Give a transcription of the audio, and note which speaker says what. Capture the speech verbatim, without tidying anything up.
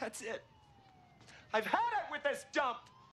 Speaker 1: That's it. I've had it with this dump.